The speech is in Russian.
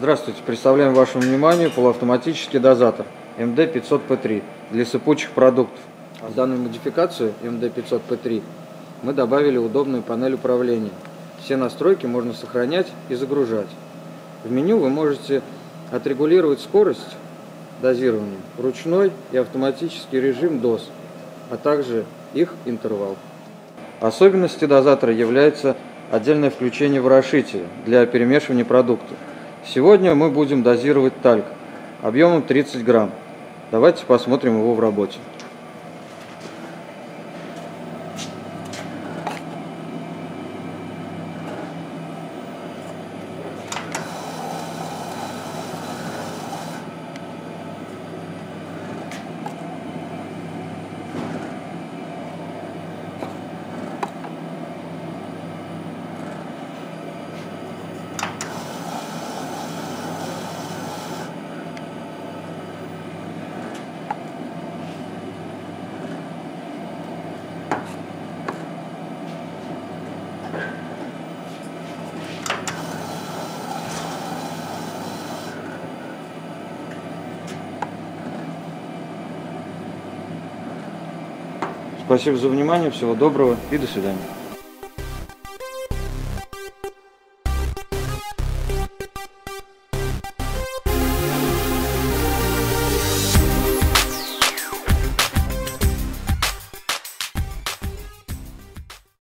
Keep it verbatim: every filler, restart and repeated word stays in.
Здравствуйте, представляем вашему вниманию полуавтоматический дозатор эм дэ пятьсот пэ три для сыпучих продуктов. В данную модификацию эм дэ пятьсот пэ три мы добавили удобную панель управления. Все настройки можно сохранять и загружать. В меню вы можете отрегулировать скорость дозирования, ручной и автоматический режим доз, а также их интервал. Особенностью дозатора является отдельное включение ворошителя для перемешивания продуктов. Сегодня мы будем дозировать тальк объемом тридцать грамм. Давайте посмотрим его в работе. Спасибо за внимание, всего доброго и до свидания.